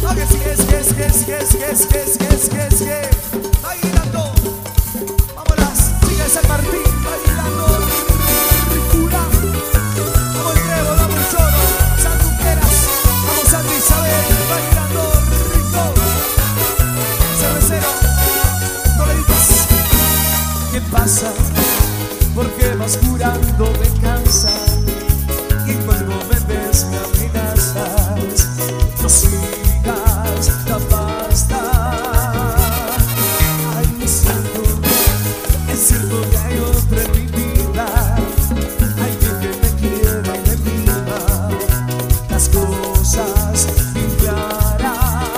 Bailando. Vamos las chicas de San Martín, bailando ricura. Vamos el Trevo, vamos el Choro, Santuqueras. Vamos Santa Isabel, bailando rico. Cervecero, Doleditas. ¿Qué pasa? ¿Por qué vas jurando venganza? Y cuando me ves me amenazas. No sigas, ya basta. Ay, es cierto que hay otra en mi vida. Hay quien que me quiera y me viva. Las cosas bien claras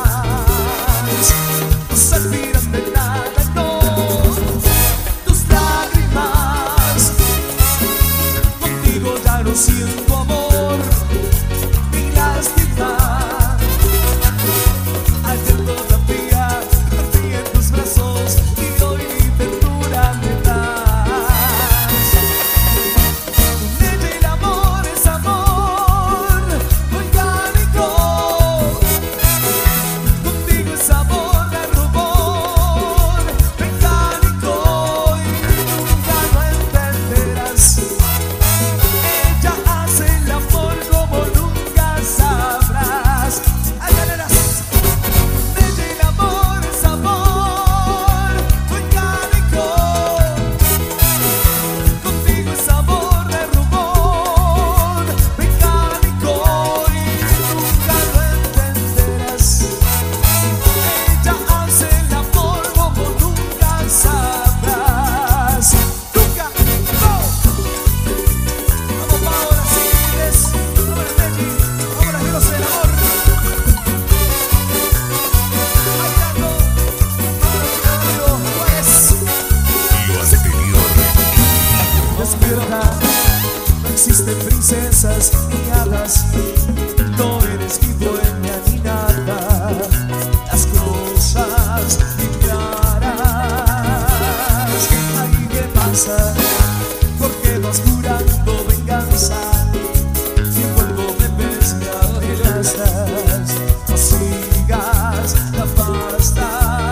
no servirán de nada, no. Tus lágrimas, contigo ya no siento amor ni lástima. Ayer todavía dormí en tus brazos y hoy ni ternura me das. Con ella el amor es amor volcánico. Contigo es amor de rubor mecánico y nunca lo entenderás. Ella hace el amor como nunca sabrás. Ay, galeras. Ella el amor es amor volcánico. Contigo es amor de rubor mecánico y nunca lo entenderás. Ella hace el amor como nunca sabrás. Nunca, no. Vamos Paola, Siles, vamos Reggie, vamos las diosas del amor. Bailando, vamos pues. Lo anterior. Despierta, no existen princesas ni hadas. No eres ni dueña ni nada. Las cosas bien claras. Ay, ¿qué pasa? ¿Por qué vas jurando venganza? Si cuando me ves me amenazas. No sigas, ya basta.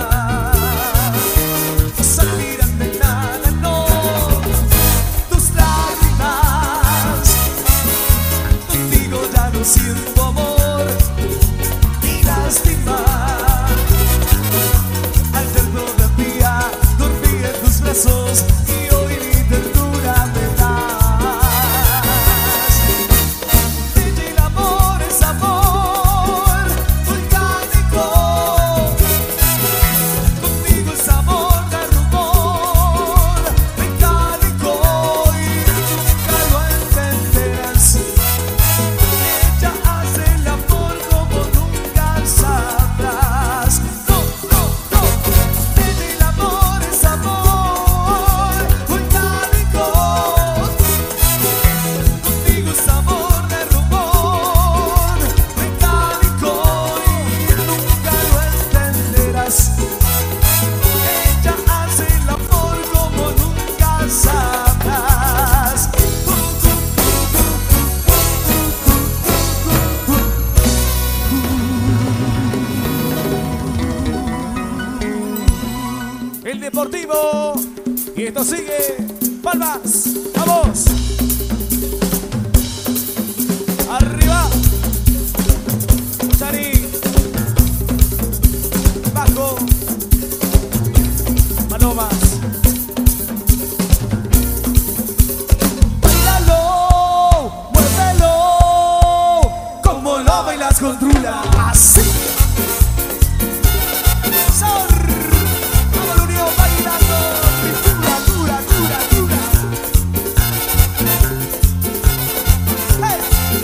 No servirán de nada, no. Tus lágrimas, contigo ya no siento amor ni lástima. Ayer todavía dormí en tus brazos y hoy ni ternura me das. Ella el amor es amor volcánico. Contigo es amor de rubor mecánico y nunca lo entenderás. Ella hace el amor como nunca sabrás. No, no, no. Ella el amor es amor volcánico. Contigo es amor de rubor mecánico y nunca lo entenderás. Ella hace el amor como nunca sabrás. El Deportivo y esto sigue. Palmas, vamos. Arriba. Chari. Bajo. Manomas. Bailalo, muévelo. Como lo bailas con Trula. Así. Vamos la unión bailando. Dura, dura, dura, dura. Hey.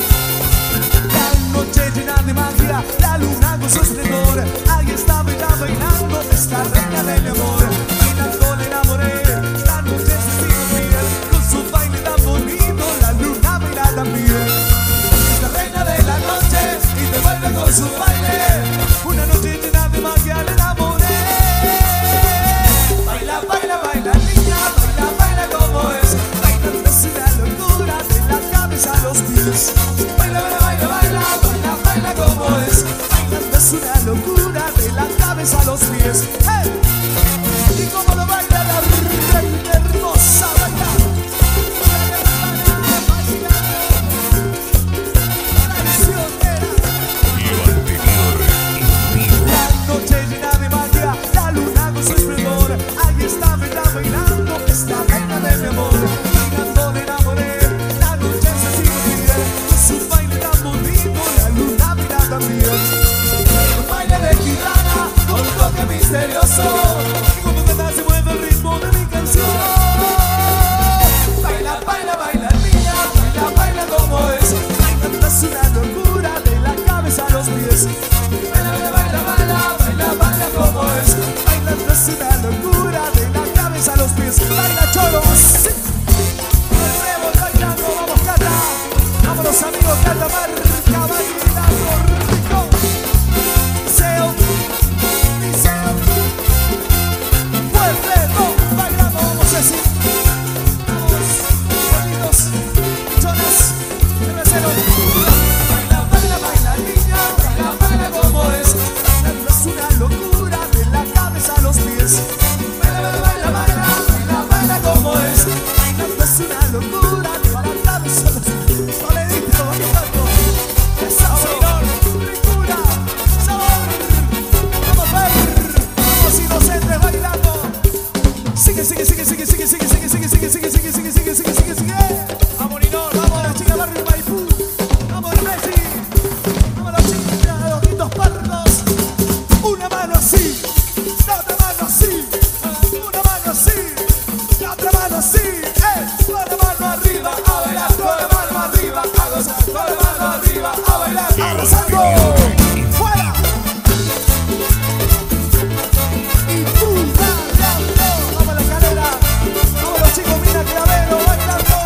La noche llena de magia, la luna con su esplendor. Ahí está Bella bailando, esta reina del amor. Y tanto le enamoré, la noche se sigue fiel. Con su baile tan bonito, la luna baila también. Esta reina de la noche y te vuelve con su baile. Una noche llena de magia, le enamoré. Baila, baila, baila, niña, baila, baila como es. Bailando es una locura de la cabeza a los pies. Baila, baila, baila, baila, baila, baila como es. Bailando es una cabeza a los pies. ¡Hey! Y como lo baila la reina hermosa, baila. La noche llena de magia, la luna con su esplendor. Ahí está, me está bailando esta reina de mi amor. Mirando me enamoré, la noche se sigue con su baile tan bonito, la luna mira también. Un baile de gitana con un toque misterioso, y como canta se mueve el ritmo de mi canción. Baila, baila, baila niña, baila, baila como es. Bailando es una locura de la cabeza a los pies. Baila, baila, baila, baila, baila como es. Bailando es una locura de la cabeza a los pies. Baila cholos, sí. Volvemos bailando, vamos Cata. Vámonos amigos, Cata marca, bailando rico. Liceo, liceo. Volvemos bailando, vamos a decir. Vamos, bonitos, cholas, cervecero. Baila, baila, baila niña, baila, baila como es. Bailando es una locura de la cabeza a los pies. Baila, baila, baila, baila, baila como es. Bailando es una locura de la cabeza a los pies. Soledito, bailando. Sabor, ricura, sabor. Vamos a ver, vamos inocentes bailando. Sigue, sigue, sigue, sigue, sigue, sigue, sigue, sigue, sigue, sigue, sigue, sigue, sigue, sigue, sigue, sigue. Vamos, Linor, vamos, la chica Barrio Maipú. Vamos, Messi. Vamos, la chica de los ojitos pardos. Una mano así, la otra mano así. Una mano así, la otra mano así. Con la mano arriba, a bailar, con la mano arriba, a gozar, con la mano arriba, a bailar, abrazando. ¡Fuera! Y tú bailando. Vamos a la escalera. Vamos los chicos, mira Clavero bailando.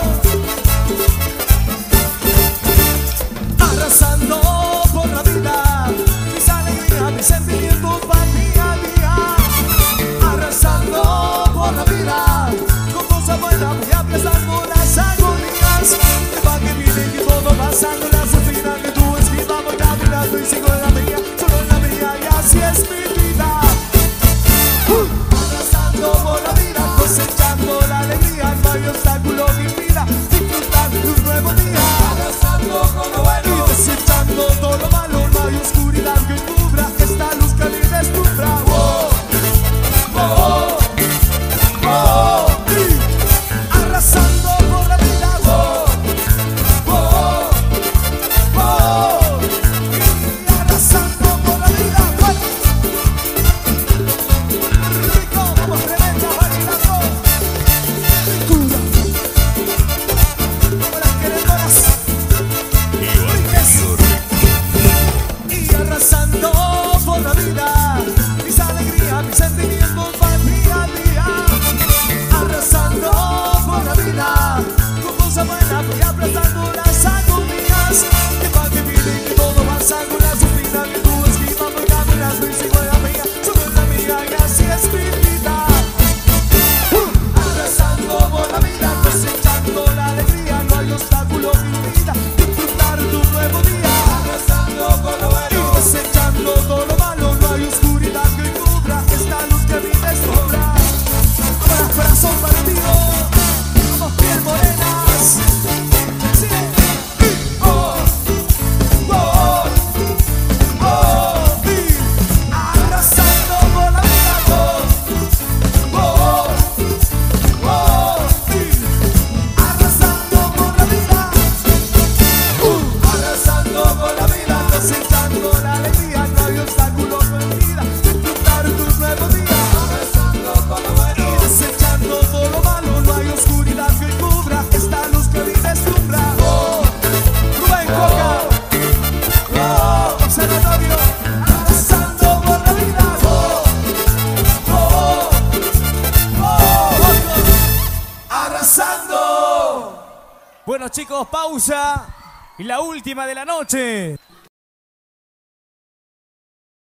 Arrasando por la vida, mis alegrías, mis sentimientos van día a día. Arrasando por la vida, con cosas buenas voy aplastando las agonías. Que va que viene que todo pasando la sufrida que tú esquivamos caminando y sigo en la mía, solo en la mía y así es mi vida. Arrasando por la vida, cosechando la alegría, no hay obstáculo que impida disfrutar de un nuevo día. Arrasando con lo bueno y desechando todo lo malo, no hay oscuridad que cubra esta luz que a mí deslumbra. Oh, oh, oh, oh. Arrasando por la vida. Oh, oh, oh, oh. Y arrasando por la vida. Bueno. Rico, vamos tremenda bailando. Ricura. Como las queredoras. Y arrasando por la vida, mis alegrías, mis sentimientos van día a día. Arrasando por la vida, con cosas buenas voy aplastando las agonías. Que va que viene que todo pasa con la sufrida que tú esquivas, voy caminando y sigo en la mía, solo en la mía y así es mi vida. Arrasando por la vida, cosechando la alegría, no hay obstáculo que impida disfrutar de un nuevo día. Arrasando por lo bueno y desechando todo lo malo, no hay oscuridad que cubra esta luz que a mí deslumbra. Vamos, corazón partido, vamos piel morenas. Sí. Oh, oh, oh, oh. Y arrasando por la vida. Oh, oh, oh. Y arrasando por la vida. Arrasando por la vida, cosechando la alegría, no hay obstáculo que impida disfrutar de un nuevo día. Arrasando por lo bueno y desechando todo lo malo, no hay oscuridad que cubra esta luz que a mí deslumbra. Oh, Rubén Coca. Oh, observatorio. Arrasando por la vida. Oh, oh, oh. Arrasando. Bueno chicos, pausa. Y la última de la noche.